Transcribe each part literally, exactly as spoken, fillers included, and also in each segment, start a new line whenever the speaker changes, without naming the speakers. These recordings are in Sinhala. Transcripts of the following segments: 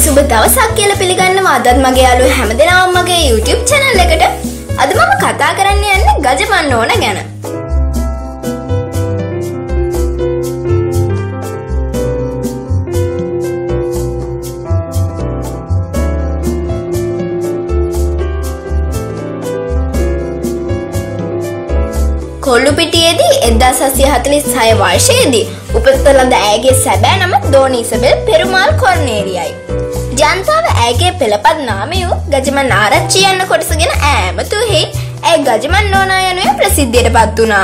සුබ දවසක් කියලා පිළිගන්නවා. අදත් මගේ යාළුවෝ හැමදෙනාම මගේ YouTube channel එකට. අද මම කතා කරන්න යන්නේ ගජමන් නෝන ගැන. කොල්ලුපිටියේදී එක්දාස් හත්සිය හතළිස් හය වර්ෂයේදී උපත ලද ඇයගේ සැබෑ නම දෝනි ඉසබෙල් පෙරුමාල් කොර්නේලියයි. ජනතාව ඇයගේ පෙළපත් නාමය වූ ගජමන් ආරච්චි යන කොටසගෙන ඈමතුෙහි ඇය ගජමන් නෝනා යනුවෙන් ප්‍රසිද්ධියට පත් වුණා.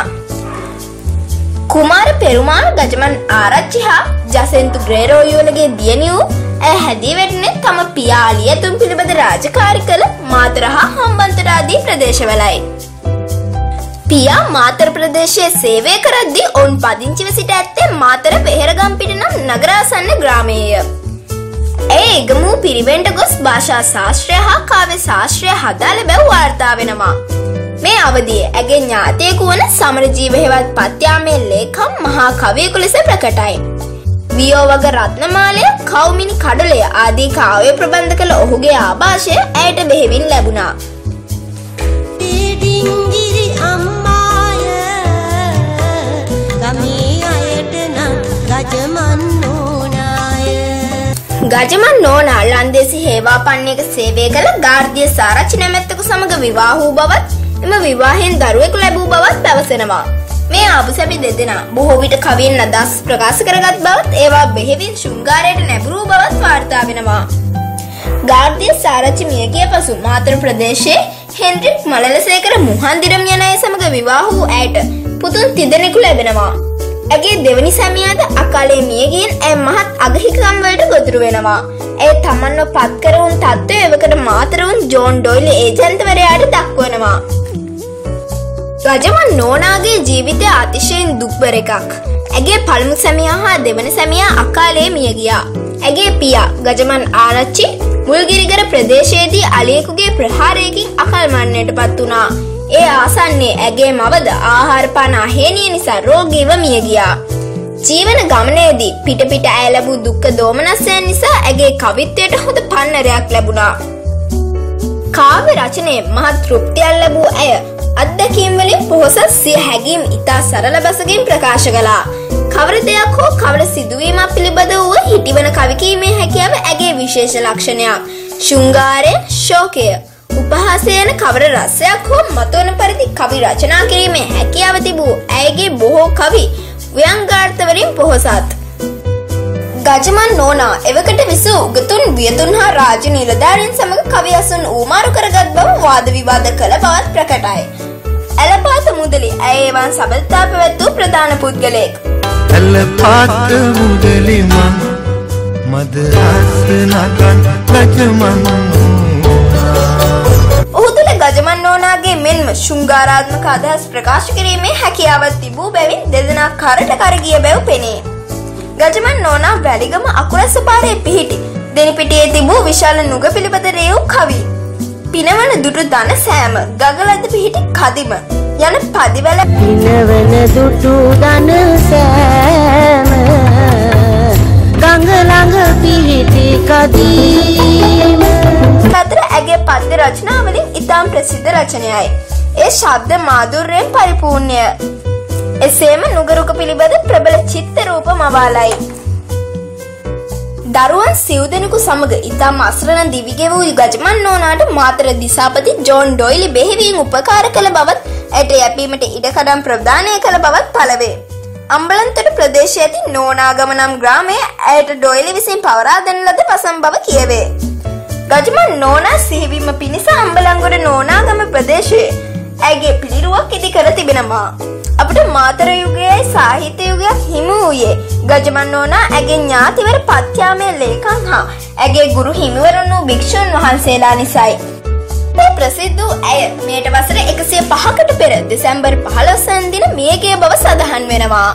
කුමාර පෙරුමාල් ගජමන් ආරච්චි හා ජසෙන්තු ග්‍රේරෝයුවලගේ දියණිය වූ ඇය හැදී වැටෙන්නේ තම පියා අලි ඇතුන් පිළිබඳ රාජකාරී කළ මාතර හා හම්බන්තොට ආදී ප්‍රදේශවලයි. පියා මාතර ප්‍රදේශයේ සේවය කරද්දී ඔවුන් පදිංචිව සිට ඇත්තේ මාතර වෙහෙරගම්පිට නම් නගරාසන්න ග්‍රාමයේය. ඇය එගමු පිරිවෙන්ට ගොස් භාෂා ශාස්ත්‍රය හා කාව්‍ය ශාස්ත්‍රය හදාළ බැව් වාර්තා වෙනවා. මේ අවධියේ ඇගේ ඥාතියෙකු වන සමරජීව හෙවත් පත්‍යාමේ ලේකම් මහා කවියෙකු ලෙස ප්‍රකටයි. වියෝවග රත්නමාලය, කෞමිනි කඩලය ආදී කාව්‍ය ප්‍රබන්ධ කළ ඔහුගේ ආభాෂය ඇයට බෙහෙවින් ලැබුණා. ගජමන් නෝනා ලන්දේසි හේවාපන්නයක සේවය කළ ගාර්දිය සාරච්චි නැමැත්තකු සමග විවාහ වූ බවත් එම විවාහයෙන් දරුවෙකු ලැබූ බවත් පැවසෙනවා. මේ ආපුසැමි දෙදෙනා බොහෝ විට කවියෙන් අදහස් ප්‍රකාශ කරගත් බවත් ඒවා බෙහෙවින් ශෘංගාරයට නැඹුරු බවත් වාර්තා වෙනවා. ගාර්දිය සාරච්චි මියගිය පසු මාතර ප්‍රදේශයේ හෙන්රික් මලලසේකර මුහන්දිරම් යන අය සමග විවාහ වූ ඇයට පුතුන් තිදෙනෙකු ලැබෙනවා. ඇගේ දෙවනි සැමියාද අකාලේ මියගින් ඇය මහත් අගහිකම් වලට ගොදුරු වෙනවා. ඇය තමන්ව පත් කරවුන් තත්ත්වය එවකට මාතරවුන් ජෝන් ඩොයිලි ඒජන්තවරයාට දක්වනවා. ගජමන් නෝනාගේ ජීවිතය අතිශයින් දුක්බර එකක්. ඇගේ පළමු සැමියා හා දෙවන සැමියා අකාලේ මිය ගියා. ඇගේ පියා ගජමන් ආරච්චි මුල්ගිරිගර ප්‍රදේශයේදී අලියෙකුගේ ප්‍රහාරයකින් අකල් මරණයට පත් වුණා. ඒ ආසන්නේ ඇගේ මවද ආහාර පාන අහේනිය නිසා රෝගීව මිය ගියා. ජීවන ගමනේදී පිට පිට ඇය ලැබූ දුක්ඛ දෝමනස්යන් නිසා ඇගේ කවිත්වයට හොඳ පන්නරයක් ලැබුණා. කාව්‍ය රචනයේ මහත් තෘප්තියක් ලැබූ ඇය අත්දැකීම් වලින් පොහොසත් සිය හැඟීම් ඉතා සරල බසකින් ප්‍රකාශ කළා. කවර දෙයක් හෝ කවර සිදුවීමක් පිළිබඳ වූ හිටිවන කවි කීමේ හැකියාව ඇගේ විශේෂ ලක්ෂණයක්. ශෘංගාරය, ශෝකය, උපහාසය යන කවර රසයක් හෝ මතුවන පරිදි කවි රචනා කිරීමේ හැකියාව තිබූ ඇයගේ බොහෝ කවි ව්‍යංගාර්ථ වලින් පොහොසත්. ගජමන් නෝනා එවකට විසූ උගතුන් වියතුන් හා රාජ්‍ය නිලධාරීන් සමග කවි අසුන් ඌමාරු කරගත් බව වාද විවාද කළ බවත් ප්‍රකටයි. ඇලපාත මුදලි ඇය එවන් සබඳතා පැවැත් වූ ප්‍රධාන පුද්ගලයෙක්.
ඇලපාත මුදලි මං මද රසනකන් ගජමන්
ගජමන් නෝනාගේ මෙන්ම ශෘංගාරාත්මක අදහස් ප්‍රකාශ කිරීමේ හැකියාවක් තිබූ බැවින් දෙදෙනා කරට කර ගිය බැව් පෙනේ. ගජමන් නෝනා වැලිගම අකුරැස්ස පාරේ පිහිටි දෙනිපිටියේ තිබූ විශාල නුග පිළිබඳ රේව් කවි පිනවන දුටු දන සෑම ගගලද පිහිටි කදිම යන පදිවැල
පිනවන දුටු දන සෑම ගඟ ළඟ පිහිටි කදිම
අතර ඇගේ පද්‍ය රචනාවලින් ඉතාම ප්‍රසිද්ධ රචනයයි. ඒ ශබ්ද මාධුර්යයෙන් පරිපූර්ණය. එසේම නුගරුක පිළිබඳ ප්‍රබල චිත්ත රූප මවාලයි. දරුවන් සිව් දෙනෙකු සමග ඉතාම අසරණ දිවිගෙ වූ ගජමන් නෝනාට මාතර දිසාපති ජෝන් ඩොයිලි බෙහෙවින් උපකාර කළ බවත් ඇයට යැපීමට ඉඩකඩම් ප්‍රදානය කළ බවත් පළවේ. අම්බලන්තොට ප්‍රදේශයේ ඇති නෝනාගම නම් ග්‍රාමය ඇයට ඩොයිලි විසින් පවරා දෙන ලද පසම් බව කියවේ. ගජමන් නෝනා සිහිවීම පිණිස අම්බලන්ගොඩ නෝනාගම ප්‍රදේශයේ ඇගේ පිළිරුවක් ඉදි කර තිබෙනවා. අපට මාතර යුගයයි සාහිත්‍ය යුගයක් හිමි වූයේ ගජමන් නෝනා ඇගේ ඥාතිවර පත්‍යාමය ලේකම් හා ඇගේ ගුරු හිමිවරුන් වූ භික්ෂුන් වහන්සේලා නිසයි. මේ ප්‍රසිද්ධ වූ ඇය මෙයට වසර එකසිය පහකට පෙර දෙසැම්බර් පහළොස් වන දින මියගිය බව සඳහන් වෙනවා.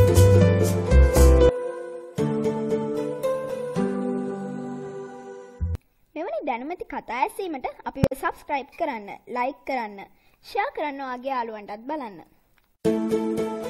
මෙවැනි දැනුමැති කතා ඇසීමට අපිව සබ්ස්ක්‍රයිබ් කරන්න, ලයික් කරන්න, ෂෙයා කරන්න, ඔයාගේ යාළුවන්ටත් බලන්න.